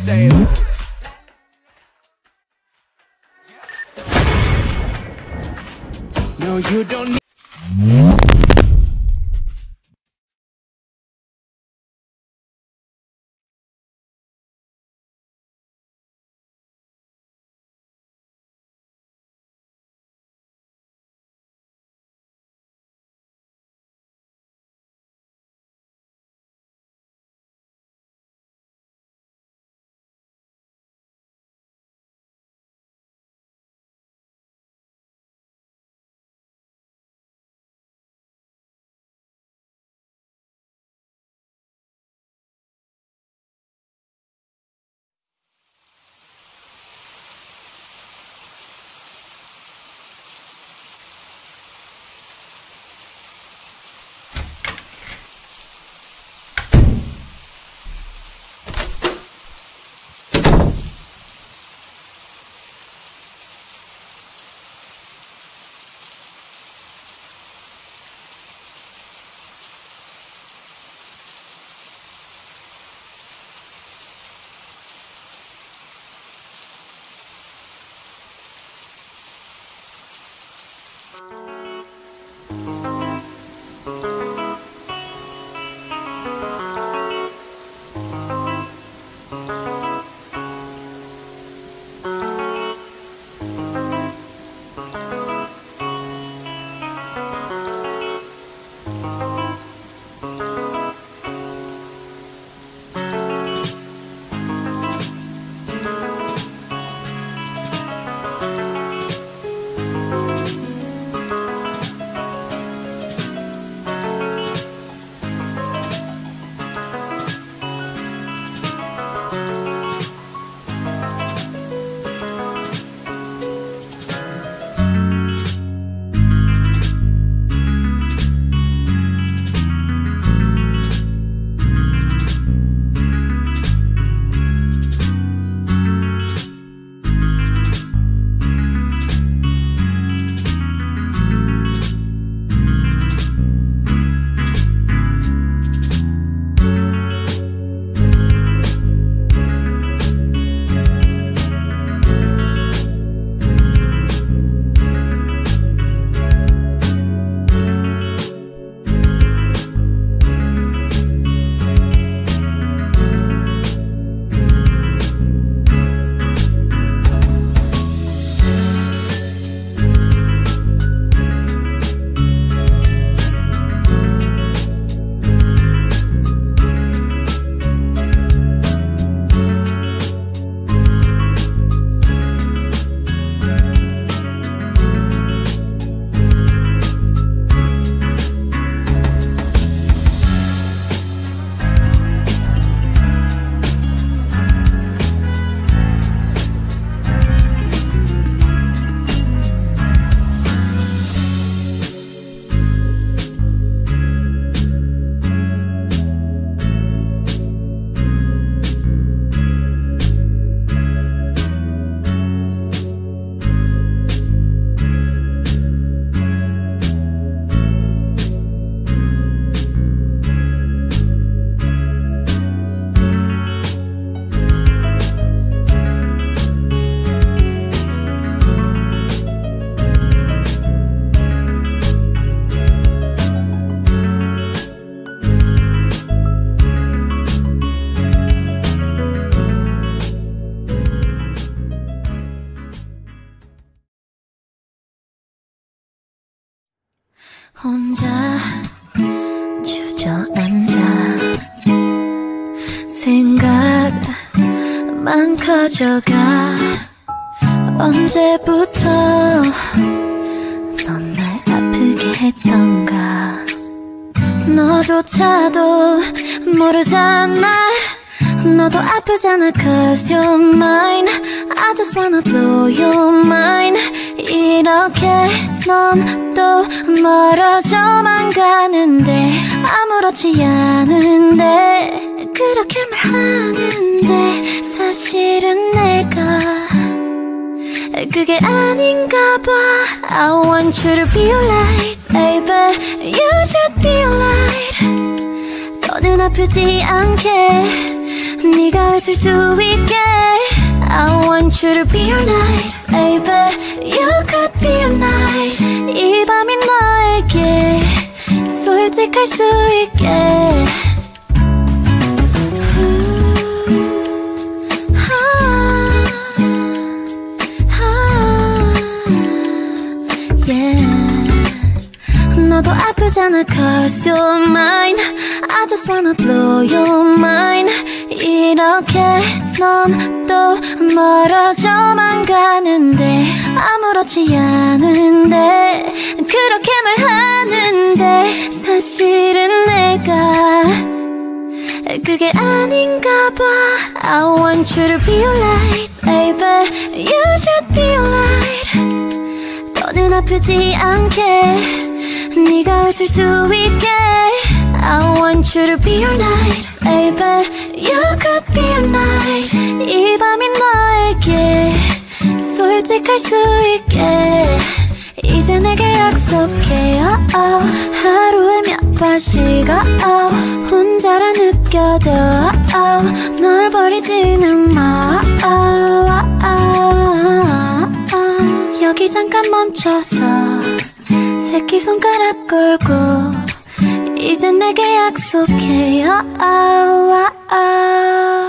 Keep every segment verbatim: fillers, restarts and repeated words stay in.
say it. No, you don't need. 혼자 주저앉아 생각만 커져가. 언제부터 넌 날 아프게 했던가. 너조차도 모르잖아. 너도 아프잖아. Cause you're mine. I just wanna blow your mind. 이렇게 넌 또 멀어져만 가는데 아무렇지 않은데 그렇게 말하는데 사실은 내가 그게 아닌가 봐. I want you to be your light, baby. You should be your light. 더는 아프지 않게 네가 웃을 수 있게 I want you to be your night Baby you could be your night 이 밤이 너에게 솔직할 수 있게 너도 아프잖아 cause you're mine I just wanna blow your mind 이렇게 넌 또 멀어져만 가는데 아무렇지 않은데 그렇게 말하는데 사실은 내가 그게 아닌가 봐 I want you to be your light Baby you should be your light 더는 아프지 않게 네가 웃을 수 있게 I want you to be your night Baby you could be your night 이 밤이 너에게 솔직할 수 있게 이제 내게 약속해 oh, oh. 하루에 몇 번씩 oh, oh. 혼자라 느껴도 oh, oh. 널 버리지는 마 oh, oh, oh, oh. 여기 잠깐 멈춰서 새끼손가락 걸고 이젠 내게 약속해 oh, oh, oh, oh.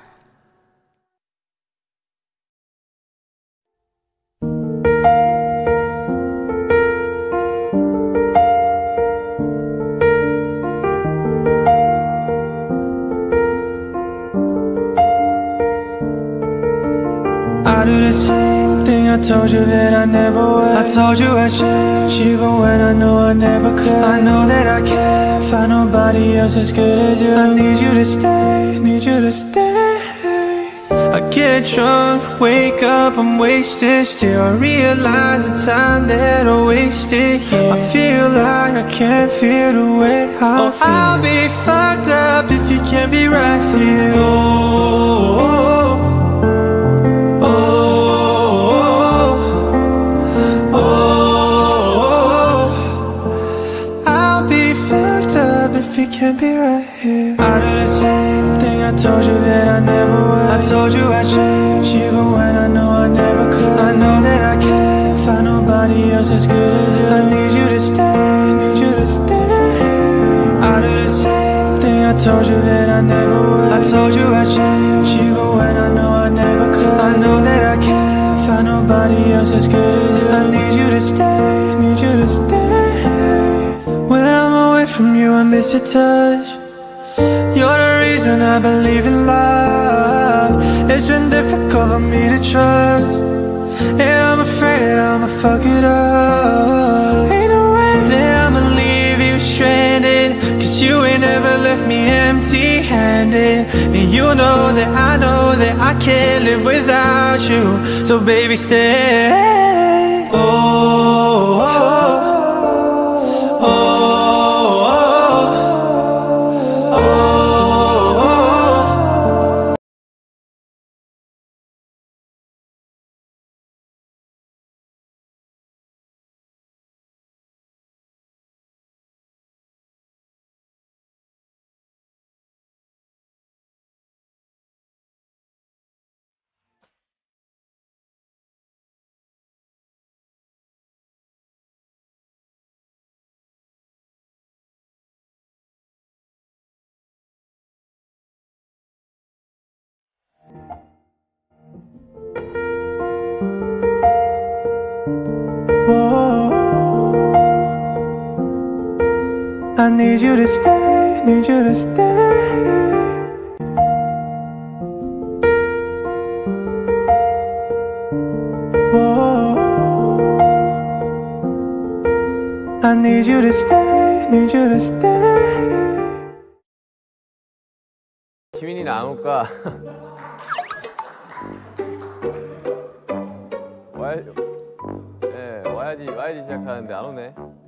I do the same thing I told you that I never would. I told you I'd change even when I knew I never could. I know that I can't find nobody else as good as you. I need you to stay, need you to stay. I get drunk, wake up, I'm wasted still. I realize the time that I wasted here. I feel like I can't feel the way I oh, feel. I'll be fucked up if you can't be right here. Oh, oh, oh, oh. I'll be fucked up if you can't be right here. I do the same thing I told you that I never would. I told you I'd change even when I knew I never could. I know that I can't find nobody else as good as you. I need you to stay, need you to stay. I do the same thing I told you that I never would. I told you I'd change even when I knew I never could. I know that I can't find nobody else as good as you. I need you to stay, need you to stay. When I'm away from you I miss your touch. You're the reason I believe in love. It's been difficult for me to trust, and I'm afraid I'ma fuck it up. Ain't no way that I'ma leave you stranded, cause you ain't never left me empty-handed. And you know that I know that I can't live without you. So baby stay. Oh, oh, oh. I need you to stay, need you to stay. Whoa. I need you to stay, need you to stay. 지민이는 안 올까? 와야, 네, 와야지, 와야지 시작하는데 안 오네.